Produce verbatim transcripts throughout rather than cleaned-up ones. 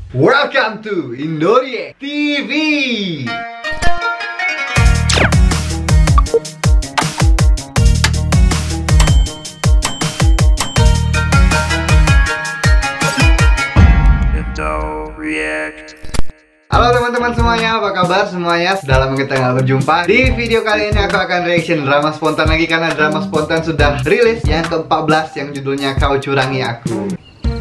Welcome to Indorie T V. Indo React. Halo teman-teman semuanya, apa kabar semuanya? Sudah lama kita nggak berjumpa. Di video kali ini aku akan reaction drama spontan lagi, karena drama spontan sudah rilis yang ke empat belas yang judulnya Kau Curangi Aku.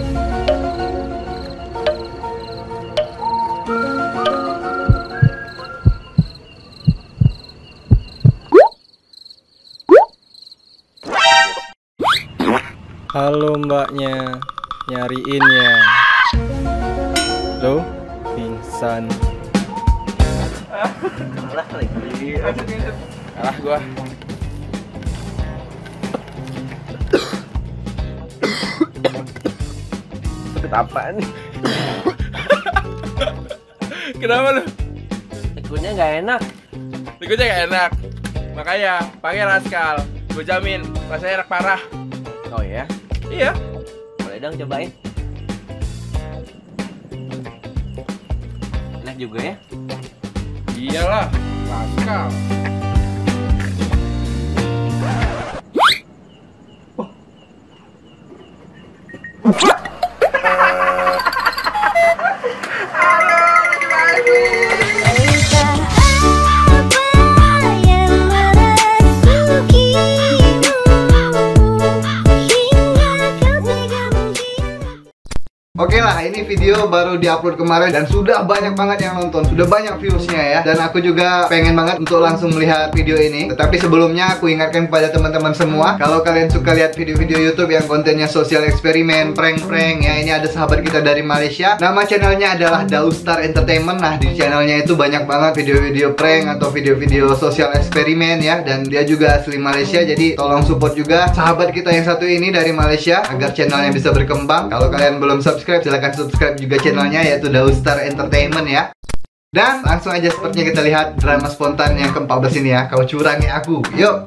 Halo mbaknya, nyariin ya. Lo pingsan. Kalah lagi. Kalah gua. Sakit apaan nih? Kenapa lu? Ikutnya nggak enak. Tiketnya gak enak. Makanya pakai Raskal. Gue jamin rasanya enak parah. Oh ya? Iya. Boleh dong cobain. Enak juga ya? Iyalah, Raskal. Oke lah, ini video baru diupload kemarin dan sudah banyak banget yang nonton, sudah banyak viewsnya ya. Dan aku juga pengen banget untuk langsung melihat video ini. Tetapi sebelumnya aku ingatkan kepada teman-teman semua, kalau kalian suka lihat video-video YouTube yang kontennya sosial eksperimen, prank-prank ya, ini ada sahabat kita dari Malaysia. Nama channelnya adalah Daustar Entertainment. Nah, di channelnya itu banyak banget video-video prank atau video-video sosial eksperimen ya. Dan dia juga asli Malaysia, jadi tolong support juga sahabat kita yang satu ini dari Malaysia agar channelnya bisa berkembang. Kalau kalian belum subscribe, silahkan subscribe juga channelnya, yaitu Daustar Entertainment ya. Dan langsung aja sepertinya kita lihat drama spontan yang ke empat belas ini ya, Kau Curangi Aku. Yuk.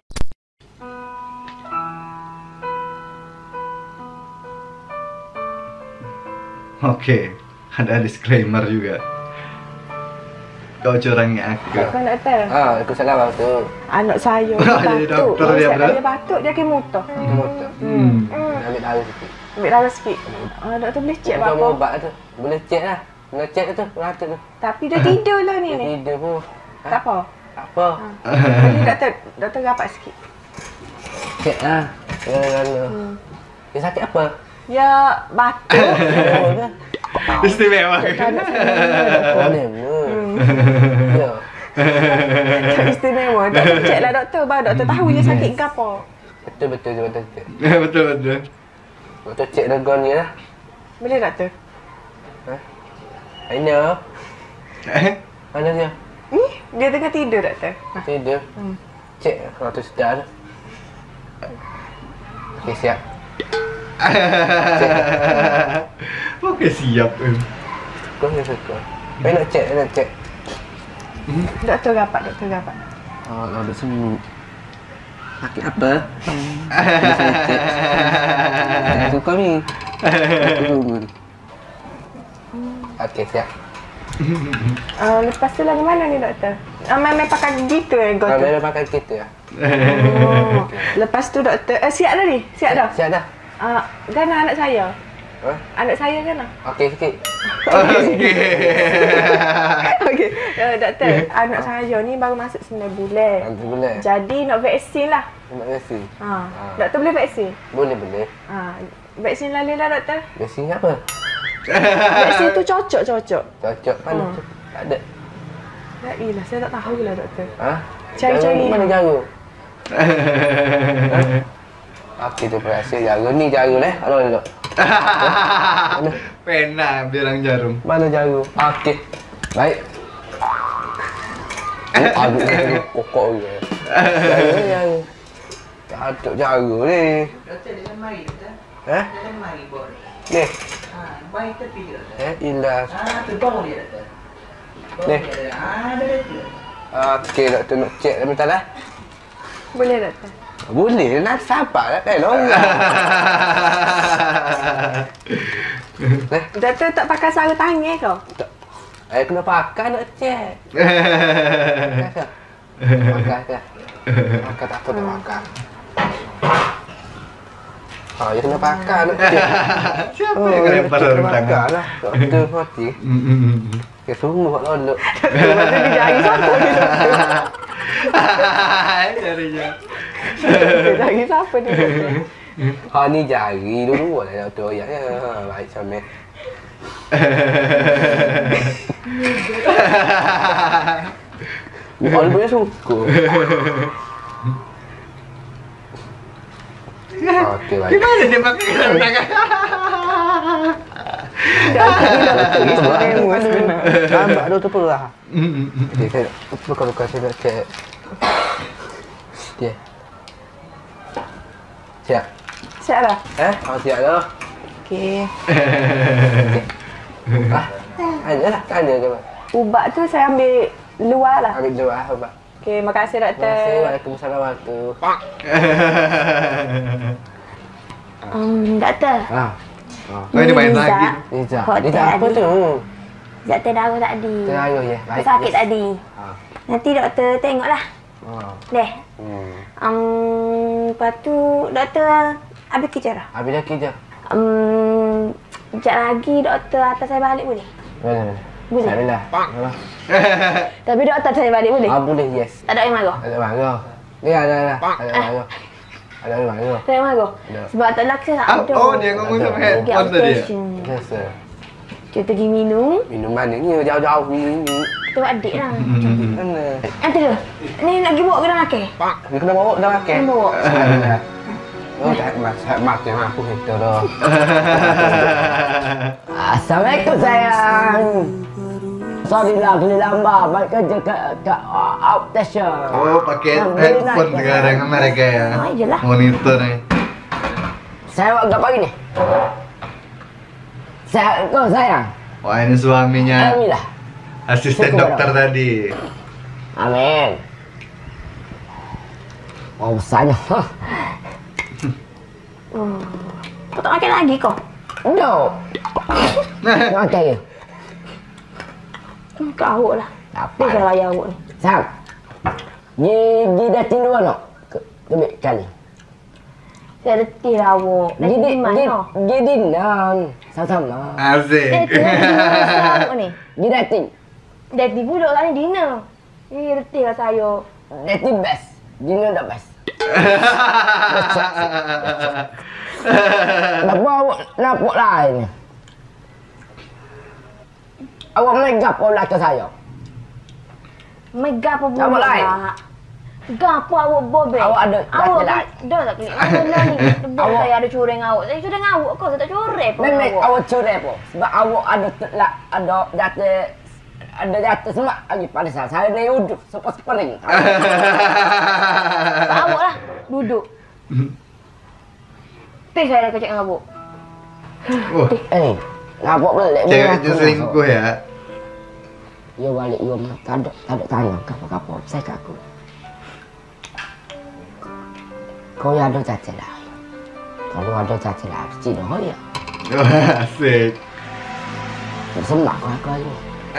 Oke, ada disclaimer juga. Kau curangi aku. Kau nak tahu? Ah, aku salah waktu. Anak saya Oh, jadi batuk. dokter dia, Saya bro. dia batuk, dia ke motor. Motor. Hmm. Ambil darah sikit. Ambil darah sikit. Ah, doktor boleh cek Macam apa? ubat tu. Boleh cek lah. Boleh cek tu. Rata tu. Tapi dia tidur lah ni ni. Tidur pun. Tak apa. Tak apa. Jadi doktor, doktor rapat sikit. Cek lah. Gala-gala. Hmm. Dia sakit apa? Ya batuk. Oh, kan? Istimewa. Tak nak saya. Mana? Ya. Tak istimewa. Doktor cek lah doktor. Baru doktor tahu dia sakit ke apa. Betul betul betul betul. Betul betul. Doktor cek regon ni lah. Boleh doktor? Ha? Mana? Eh? Mana dia? Ni, dia tengah tidur doktor. Ah, Tidur. Hmm. Cek kalau tu sedar. Okey siap. Oke, siap. Kau ni suka. Saya nak cek, saya nak cek. Doktor rapat, doktor rapat. Oh, ada semua. Sakit apa? Saya cek. Saya suka ni. Okey siap. Ah, lepas tu lagi mana ni doktor? Ah, memang pakai gitu eh Kau doktor. boleh pakai kita ya? Oh. Lepas tu doktor, eh, siap dah ni? Siap dah? Siap dah. Ah, Gana anak saya. Ha? Anak saya Gana. Okey sikit. Okey. Uh, doktor, anak saya ni baru masuk sembilan bulan. Nanti boleh. Jadi nak vaksin lah. Terima kasih. Ha. Ah. Doktor boleh vaksin? Boleh boleh. Ha. Vaksin lalu lah doktor. Vaksin apa? Vaksin tu cocok-cocok. Cocok mana Hmm. tu? Tak ada. Ya ilah, saya tak tahu lah doktor. Ha? Cari-cari. Jarum mana jarum? Okey tu berhasil jarum ni jarum eh. Halo duduk. Mana? Pena bilang jarum. Mana jarum? Okey. Baik. Oh, aduh ni kokok je. Jarum ni jarum. Atuk jarum ni. Doktor dia mari doktor. Eh? Dia mari boleh. Ni. Ha, baik tepi doktor. Eh, ilah. Ah, tu bawah dia doktor. Bawah Ni. dia ada. Ah, ada tu. Okey, doktor nak cek sebentar lah. Boleh doktor? Boleh, nak sabar lah kan orang. Eh, Doktor tak pakai sarung tangan kau? tak. Eh, kena pakai nak cek. Pakai ke? Pakai ke? Pakai tak apa, tak pakai. Ah, ya kena pakai nak cek. Siapa yang kena lempar sarung tangan? Pakai lah. Doktor mati. Ke semua buat lolok. Lepas tu dia jari siapa ni doktor? Jarinya. Dia jari siapa ni doktor? Ha ni jari dulu lah doktor ya. Ha, baik sampai. Bukan punya suku. Okey baik. Gimana dia pakai sarung tangan? Doktor ni doktor istimewa sebenar. Nampak doktor perah. Okey, saya buka-buka saya nak cek. Dia. Siap. Siap dah? Eh, oh, siap dah. Okey. Ah, ada lah, tak ada ke apa? Ubat tu saya ambil luar lah. Ambil dua lah, Abang. Okey, makasih doktor. Waalaikumsalam warahmatullahi. Um, doktor. Ah. Ah. Oh, ini main lagi. Niza. Hotel Niza apa tadi. tu? Doktor darah tadi. Terayu ya. Baik. Sakit tadi. Ah. Nanti doktor tengoklah. Ah. Deh. Hmm. Um, lepas tu doktor habis kerja dah. Habis dah kerja. Um, sekejap lagi doktor hantar saya balik boleh? Boleh. Boleh. Alhamdulillah. Boleh. Tapi doktor hantar saya balik boleh? Ah, boleh, yes. Tak ada yang marah? Tak ada marah. Ni ada ada. Ada marah. Ada marah. Tak ada yang marah? Ada. Sebab tak nak saya tak Ah, ada. oh, dia ngomong sama Pergi headphone tadi ya? outstation. Biasa. Kita pergi minum. Minum mana ni? Jauh-jauh minum. Kita adik lah. Mana? Nanti tu. Ni nak pergi bawa ke dalam makan? Dia kena bawa dah makan. Kena bawa. Alhamdulillah. Oh, tak mas, mas yang aku itu dah. Assalamualaikum sayang. Sorry lah, kena lambat. Baik kerja ke, ke outstation. Oh, pakai headphone sekarang mereka ya. Ah, iyalah. Monitor nih. Saya buat apa ni? Saya, kau sayang. Wah, ini suaminya Alhamdulillah. asisten dokter tadi. Amin. Oh, besarnya. Hmm. Kau tak makan lagi kau? No. Makan ke? Hmm, kau awak lah. Apa? Dia kalau ayah awak ni. Sang. Gigi dah tindu mana? Kebik kali. Saya letih lah awak. Dah Gigi, di mana? gigi nang. Sama-sama. Asik. Eh, tu dah dinner awak ni. Gigi dah ting. Dah di budak kat ni dinner. Ni letih lah saya. Dah ting best. Gigi dah best. Kenapa awak nampak lain? Awak megap pula ke saya. Mega apa Awak budak lain? lah. Gapo awak bobek? Awak ada awak jati lain? Dah tak kena. Awak ni. Awak saya ada curang awak. Saya curang awak kau. Saya tak curang pun Memang awak. awak curi apa? Sebab awak ada telak, ada data, ada data semak lagi pada saya. Saya dah duduk sepas spring. Awak lah. Duduk. Teh saya dah kecek dengan awak. Wah, Eh, nampak balik. ceweknya selingkuh ya. Ya balik, ya mah. Tak ada, tak ada tanya. Kapal-kapal, saya ke aku. Kau yang ada cacat lah. Kalau ada cacat lah, Cina oh ya. Wah, asik. Semak lah kau ni.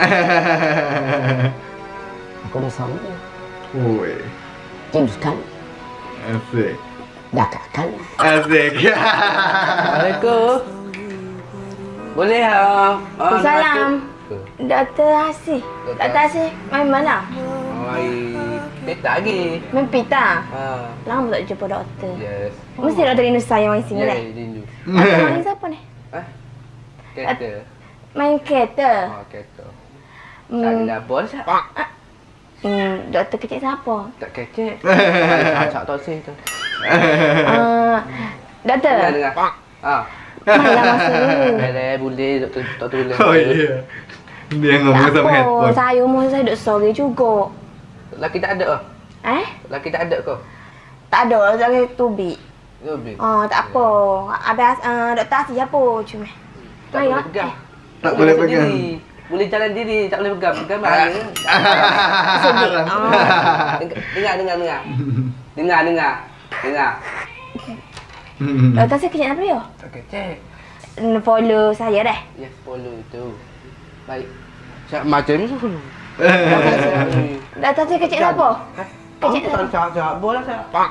Aku ni sama dia. Woi, Cindu sekali. asik. Dakak kali. Asik. Assalamualaikum. Boleh ah. Salam. Doktor Hasih. Doktor Hasih main mana? Mai peta lagi. Main pita. Ha. Lama tak jumpa doktor. Yes. Mesti doktor rindu saya main sini Ya, lah. rindu. Doktor main siapa ni? Ah. Kereta. Main kereta. Oh, kereta. Tak Hmm, ada bos. hmm, doktor kecil siapa? Tak kecek. Cak tosi tu. Uh, doktor, Dengar dengar. Ah. mainlah masa dulu. Boleh boleh doktor doktor boleh. Oh iya. Dia ngomong Tak sama apa, headphone. saya umur saya duduk sorry juga. Laki tak ada ke? Eh? Laki tak ada ke? Tak ada, saya tubi. Lebih. Oh, tak apa. Habis uh, doktor Hasih apa cuma. Tak Main boleh lah. pegang. Tak boleh jalan pegang. sendiri. Boleh jalan diri, tak boleh pegang. Pegang mana? Sedih. Oh. Dengar dengar dengar. Dengar dengar. Dengar. Hmm. Doktor Hasih kecil apa dia? Tak kecek. follow saya dah. Yes, follow itu. Baik. Saya macam ni follow. Data saya kecil apa? Kecil tak cakap bola saya. Pak.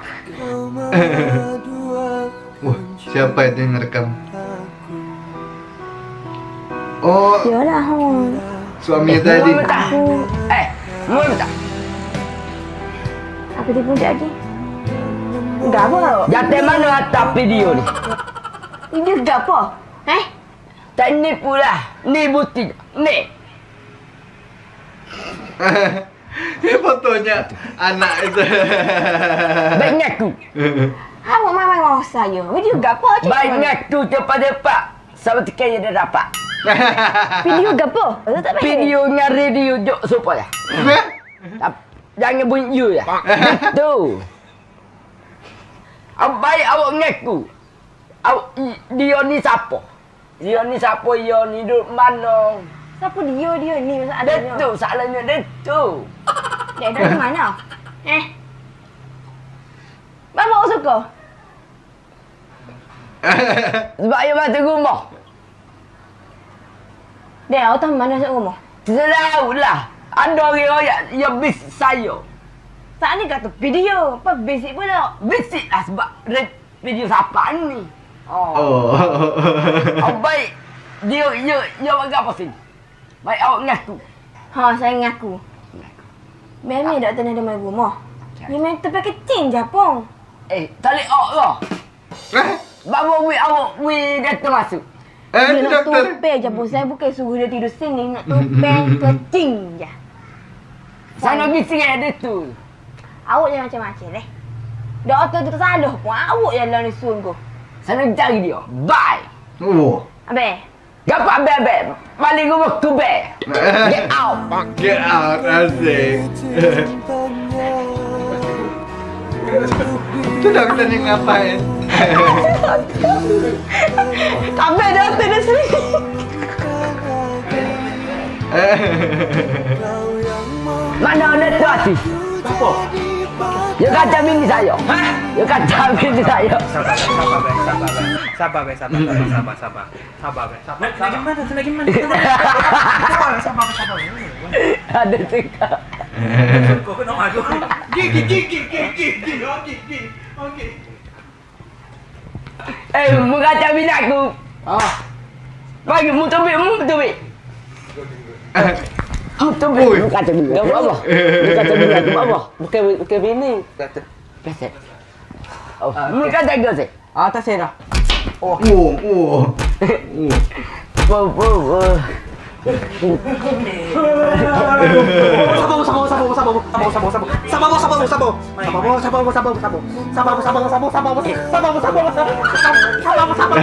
Wah, siapa itu yang ngerekam? Oh, Yalah, hon. suaminya tadi. Aku, Eh, mau tak? aku tipu dia lagi. Enggak apa. Jatuh mana atas video ni? Ini enggak apa? Eh? Tak ni pula. Ni bukti. Ni. Ini fotonya anak itu. Baiknya aku. Awak memang mau saya. Video enggak apa? Cik? Baiknya aku cepat-cepat. Sama tekan yang dah dapat. Video enggak apa? Betul tak baik? Video dengan radio jok supaya. Tak- Jangan bunyi you ya. Itu. Baik awak mengaku. Awak dia ni siapa? Dia ni siapa? Dia ni duduk mana? Siapa dia dia ni masalahnya? Itu salahnya itu. Dia dari mana? Eh? Bapak suka? Sebab dia masuk rumah. Dia tahu mana masuk rumah? Tahu lah. Ada orang yang, yang bisik saya. Saat ni kata video. Apa basic pula? Bisik lah sebab re- video siapa ni. Oh. Oh. Oh baik. Dia, dia, dia bagi apa sini? Baik awak mengaku. Ha, saya ngaku. Memang doktor ni ada main rumah. Dia main tempat kecil je, Pong. Eh, tak boleh awak lah. Sebab awak, awak, we datang masuk. Eh, Dia nak doktor. tupel je, Pong. Saya bukan suruh dia tidur sini. Nak tupel kecil je. Sana bising ada tu. Awak jangan macam-macam eh. Doktor tu salah pun. Awak yang lah ni sungguh. Sana cari dia. Bye. Oh. Habis? Gapak bebek. Balik rumah tu be. Get out. Get out, asik. Itu dokter ni ngapain? Kabel doktor dah sini. Mana ada tu hati? Apa? Dia kata bini saya. Hah? Dia kata bini saya. Sabar, sabar, Bek. Sabar, Bek. Sabar, Bek. Sabar, sabar, sabar, sabar. Sabar, Bek. Sabar. Lagi mana? Lagi mana? Sabar, sabar, sabar. Ada cakap. Kau kena maju. Gigi, gigi, gigi, gigi, gigi. Okey. Eh, mu kata bini aku. Ah. Bagi mu tubik, mu tubik. Mu tubik. Oi. Mu kata bini. Gak apa? Mu kata bini aku apa? Bukan bukan bini. Kata. Pesek. Oh, mu kata gue sih. Ah, tak saya dah. Oh, oh. Oh. Wow, wow, wow. Sabar, sabar, sabar, sabar, sabar, sabar, sabar. Sabar, sabar, sabar, sabar. Sabar, sabar, sabar, sabar, sabar. Sabar, sabar, sabar, sabar. Sabar, sabar, sabar. Sabar, sabar.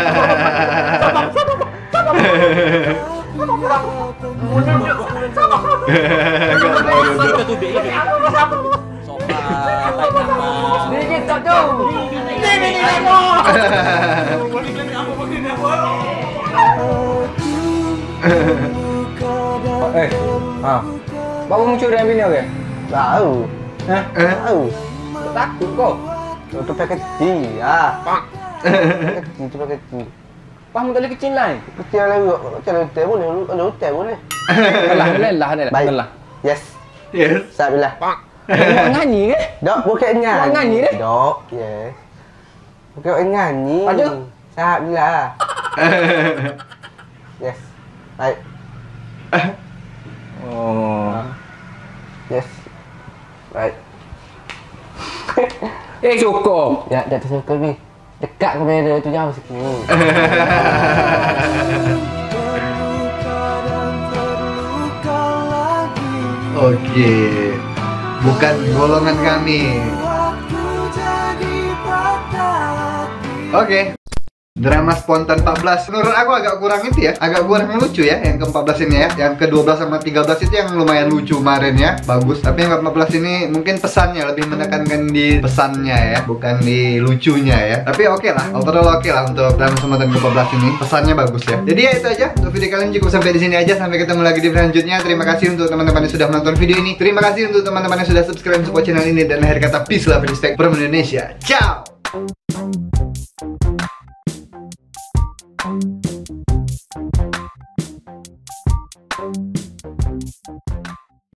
Bini kau tu. Eh, ah. Bapak mau curi bini ke? Tahu. Hah? Tahu. Takut kok. Tutup kecil. Ah. Kecil, tutup kecil. Pak mau tali kecil lah. Kecil lagi. Kecil hotel boleh. Ada hotel boleh. Lah, lah, lah. Baik. Lah. Yes. Yes. Sabilah. Mau nyanyi ke? Dok, bukan nyanyi. Mau nyanyi deh? Dok, yes. Bukan nyanyi. Maju. Sabilah. Yes. Baik. Oh. Yes. Baik. Eh, cukup. Ya, dah tersuka ni. Dekat kamera tu jauh sikit. Oke. Bukan golongan kami. Oke. Drama spontan empat belas menurut aku agak kurang itu ya, agak kurang lucu ya yang ke empat belas ini ya. Yang ke dua belas sama tiga belas itu yang lumayan lucu kemarin ya, bagus. Tapi yang ke empat belas ini mungkin pesannya lebih menekankan di pesannya ya, bukan di lucunya ya. Tapi oke lah, overall oke lah untuk drama spontan ke empat belas ini, pesannya bagus ya. Jadi ya itu aja untuk video kali ini, cukup sampai di sini aja. Sampai ketemu lagi di video selanjutnya. Terima kasih untuk teman-teman yang sudah menonton video ini. Terima kasih untuk teman-teman yang sudah subscribe support channel ini, dan akhir kata peace love respect from Indonesia. Ciao.